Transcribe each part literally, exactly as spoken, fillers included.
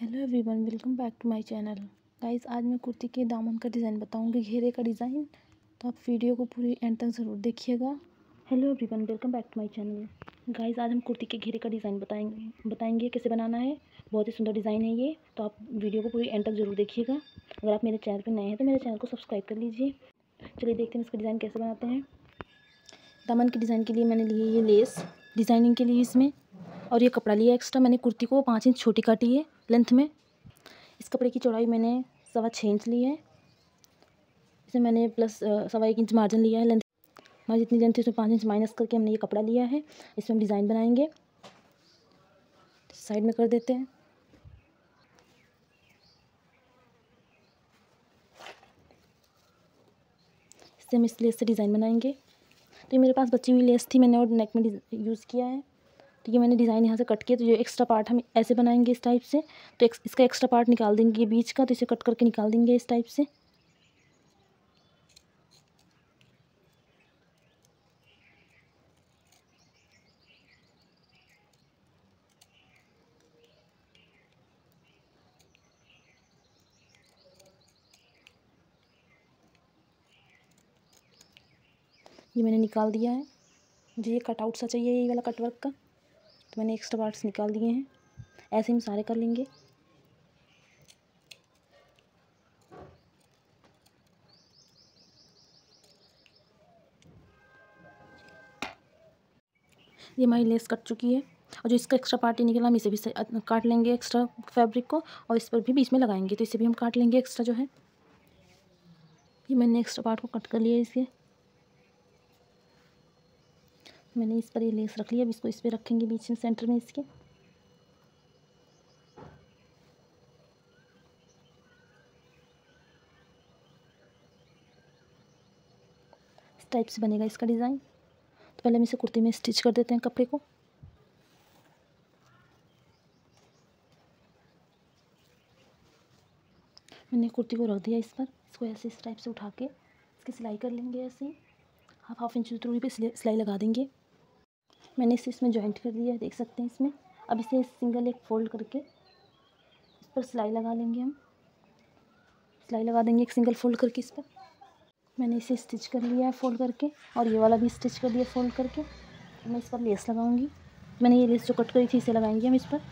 Hello everyone, welcome back to my channel. Guys, आज मैं कुर्ती के दामन का डिज़ाइन बताऊंगी, घेरे का डिज़ाइन। तो आप वीडियो को पूरी एंड तक ज़रूर देखिएगा। Hello everyone, welcome back to my channel. Guys, आज हम कुर्ती के घेरे का डिज़ाइन बताएंगे बताएंगे कैसे बनाना है। बहुत ही सुंदर डिज़ाइन है ये, तो आप वीडियो को पूरी एंड तक ज़रूर देखिएगा। अगर आप मेरे चैनल पर नए हैं तो मेरे चैनल को सब्सक्राइब कर लीजिए। चलिए देखते हैं इसका डिज़ाइन कैसे बनाते हैं। दामन के डिज़ाइन के लिए मैंने लिए ये लेस डिज़ाइनिंग के लिए इसमें, और ये कपड़ा लिया एक्स्ट्रा। मैंने कुर्ती को पाँच इंच छोटी काटी है लेंथ में। इस कपड़े की चौड़ाई मैंने सवा छः इंच ली है। इसे मैंने प्लस सवा एक इंच मार्जिन लिया है। लेंथ हमारी जितनी लेंथ थी उसमें पाँच इंच माइनस करके हमने ये कपड़ा लिया है। इसमें हम डिज़ाइन बनाएंगे। साइड में कर देते हैं। इससे हम इस लेस से डिज़ाइन बनाएंगे। तो ये मेरे पास बची हुई लेस थी, मैंने और नेक में यूज़ किया है। तो ये मैंने डिज़ाइन यहाँ से कट किया। तो जो एक्स्ट्रा पार्ट हम ऐसे बनाएंगे इस टाइप से। तो इसका एक्स्ट्रा पार्ट निकाल देंगे ये बीच का, तो इसे कट करके निकाल देंगे इस टाइप से। ये मैंने निकाल दिया है। मुझे ये कट आउट सा चाहिए, ये वाला कट वर्क का। तो मैंने एक्स्ट्रा पार्ट्स निकाल दिए हैं। ऐसे हम सारे कर लेंगे। ये हमारी लेस कट चुकी है, और जो इसका एक्स्ट्रा पार्ट निकला हम इसे भी काट लेंगे एक्स्ट्रा फैब्रिक को, और इस पर भी बीच में लगाएंगे। तो इसे भी हम काट लेंगे एक्स्ट्रा जो है। ये मैंने एक्स्ट्रा पार्ट को कट कर लिया। इसे मैंने इस पर ये लेस रख लिया। अब इसको इस पर रखेंगे बीच में सेंटर में इसके। इस टाइप से बनेगा इसका डिज़ाइन। तो पहले हम इसे कुर्ती में स्टिच कर देते हैं कपड़े को। मैंने कुर्ती को रख दिया इस पर। इसको ऐसे इस टाइप से उठा के इसकी सिलाई कर लेंगे। ऐसे ही हाफ हाफ इंच दूरी पे सिलाई लगा देंगे। मैंने इसे इसमें जॉइंट कर दिया है, देख सकते हैं इसमें। अब इसे सिंगल एक फोल्ड करके इस पर सिलाई लगा लेंगे। हम सिलाई लगा देंगे एक सिंगल फोल्ड करके इस पर। मैंने इसे स्टिच कर लिया है फोल्ड करके, और ये वाला भी स्टिच कर दिया फोल्ड करके। तो मैं इस पर लेस लगाऊंगी। मैंने ये लेस जो कट करी थी इसे लगाएंगे हम इस पर।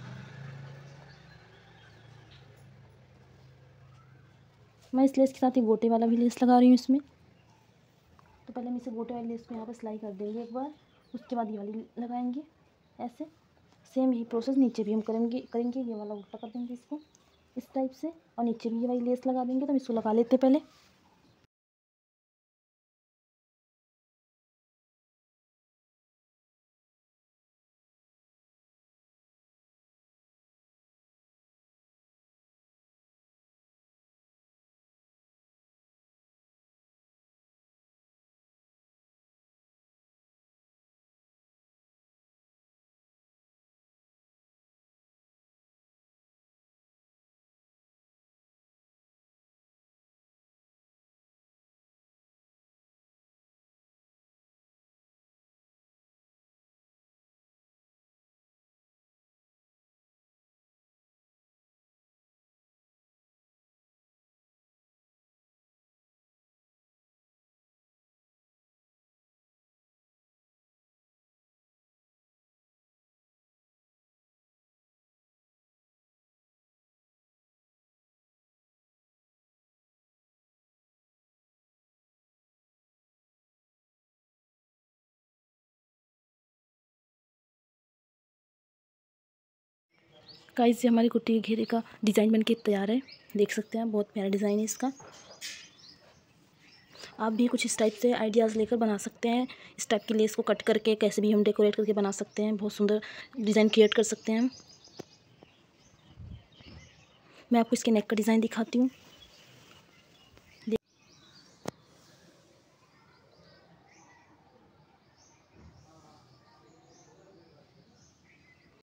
मैं इस लेस के साथ ही गोटे वाला भी लेस लगा रही हूँ इसमें। तो पहले हम इसे गोटे वाली लेस को यहाँ पर सिलाई कर देंगे एक बार, उसके बाद ये वाली लगाएंगे ऐसे। सेम यही प्रोसेस नीचे भी हम करेंगे करेंगे ये वाला उल्टा कर देंगे इसको इस टाइप से, और नीचे भी ये वाली लेस लगा देंगे। तो हम इसको लगा लेते हैं पहले। गाइस, ये हमारी कुर्ती के घेरे का डिज़ाइन बनके तैयार है। देख सकते हैं, बहुत प्यारा डिज़ाइन है इसका। आप भी कुछ इस टाइप से आइडियाज़ लेकर बना सकते हैं। इस टाइप की लेस को कट करके कैसे भी हम डेकोरेट करके बना सकते हैं। बहुत सुंदर डिज़ाइन क्रिएट कर सकते हैं हम। मैं आपको इसके नेक का डिज़ाइन दिखाती हूँ।